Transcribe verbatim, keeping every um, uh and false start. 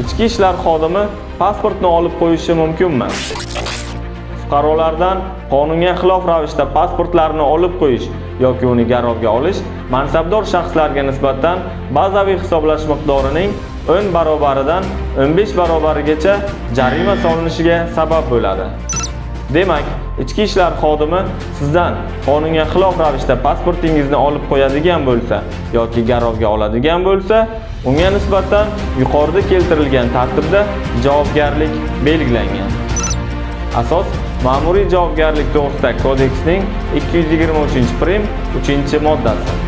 Ichki ishlar xodimi pasportni olib qo'yishi mumkinmi? Fuqarolardan qonunga xilof ravishda pasportlarini olib qo'yish yoki uni garovga olish mansabdor shaxslarga nisbatan bazaviy hisoblash miqdorining o'n barobaridan o'n besh barobarigacha jarima solinishiga sabab bo'ladi. Demak, ichki ishlar xodimi sizdan qonunga xilof ravishda pasportingizni olib qo'yadigan bo'lsa yoki garovga oladigan bo'lsa, unga nisbatan yuqorida keltirilgan tartibda javobgarlik belgilangan. Asos ma'muriy javobgarlik to'g'risidagi kodeksning ikki yuz yigirma uchinchi prim uchinchi moddasi.